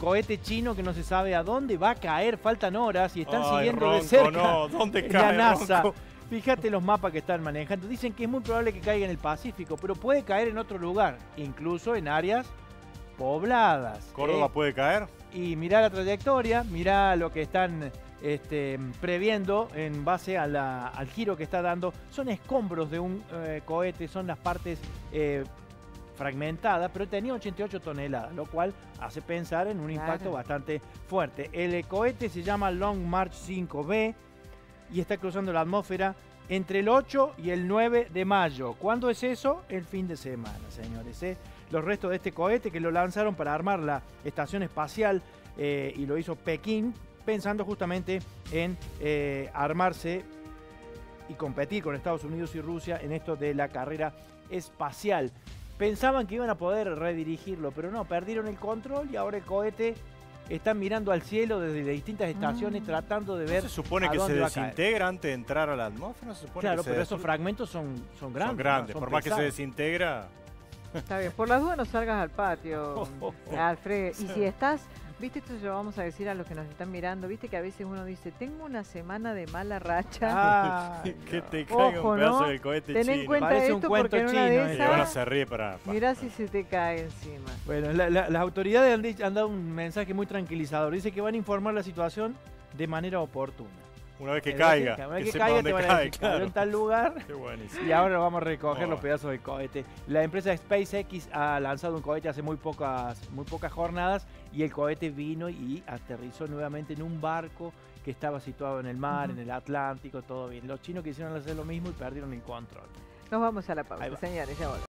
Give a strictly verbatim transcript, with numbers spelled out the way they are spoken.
cohete chino que no se sabe a dónde va a caer, faltan horas y están Ay, siguiendo Ronco, de cerca no, ¿dónde la cae, NASA. Ronco? Fíjate los mapas que están manejando. Dicen que es muy probable que caiga en el Pacífico, pero puede caer en otro lugar, incluso en áreas pobladas. ¿Córdoba ¿eh? puede caer? Y mirá la trayectoria, mirá lo que están este, previendo en base a la, al giro que está dando. Son escombros de un eh, cohete, son las partes eh, fragmentadas, pero tenía ochenta y ocho toneladas, lo cual hace pensar en un Claro. impacto bastante fuerte. El eh, cohete se llama Long March cinco B y está cruzando la atmósfera entre el ocho y el nueve de mayo. ¿Cuándo es eso? El fin de semana, señores. ¿eh? Los restos de este cohete que lo lanzaron para armar la estación espacial eh, y lo hizo Pekín, pensando justamente en eh, armarse y competir con Estados Unidos y Rusia en esto de la carrera espacial. Pensaban que iban a poder redirigirlo, pero no, perdieron el control y ahora el cohete están mirando al cielo desde distintas estaciones Mm. tratando de ¿No ver se supone a que se dónde va a caer. desintegra antes de entrar a la atmósfera? ¿No se supone Claro, que se pero esos destruye? fragmentos son, son grandes. Son grandes, ¿no? Son por más que se pesados. desintegra. Está bien, por las dudas no salgas al patio, Alfred. Y si estás, viste, esto se lo vamos a decir a los que nos están mirando, viste que a veces uno dice, tengo una semana de mala racha. Ay, que no. te caiga Ojo, un pedazo ¿no? del cohete Ten en chino. cuenta Parece un esto cuento porque en una chino, de ¿eh? Y ahora esas, se ríe para... para- mirá si se te cae encima. Bueno, la- la- las autoridades han, dicho- han dado un mensaje muy tranquilizador. Dice que van a informar la situación de manera oportuna. Una vez que Es caiga, decir, Una vez que que sepa caiga dónde te van a cae, decir, cayó claro. en tal lugar Qué buenísimo. y ahora vamos a recoger Oh. los pedazos del cohete. La empresa SpaceX ha lanzado un cohete hace muy pocas, muy pocas jornadas y el cohete vino y aterrizó nuevamente en un barco que estaba situado en el mar, Ujú. en el Atlántico, todo bien. Los chinos quisieron hacer lo mismo y perdieron el control. Nos vamos a la Ahí pausa, va. señores, ya volvemos.